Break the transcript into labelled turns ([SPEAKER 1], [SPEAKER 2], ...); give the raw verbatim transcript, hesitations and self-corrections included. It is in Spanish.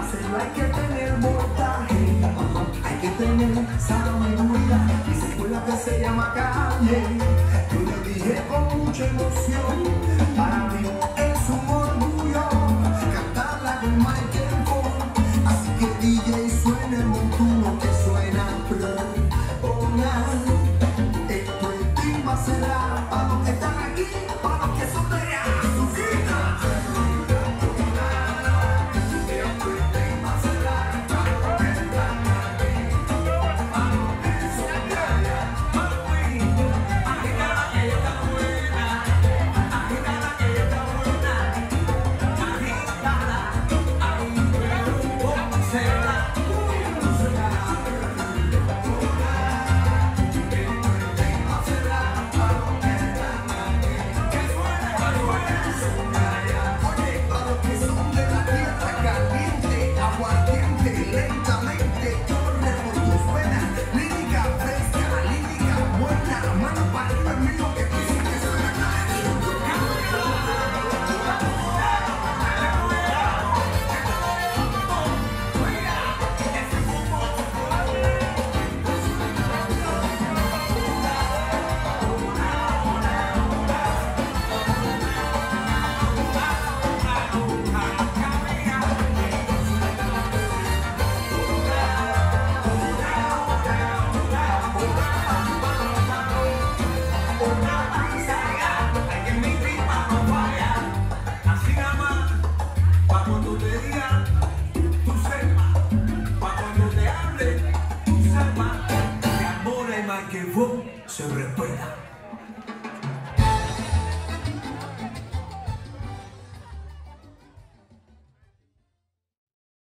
[SPEAKER 1] hacerlo hay que tener voltaje, hay que tener sabiduría, y esa escuela que se llama calle. Yo le dije con mucha emoción, para mí es un orgullo cantarla con Michael Ford. Así que D J suena el montuno que suena Pona. Esto es Timba será para los que están aquí, para los que son de allá.
[SPEAKER 2] Que vos se respeta.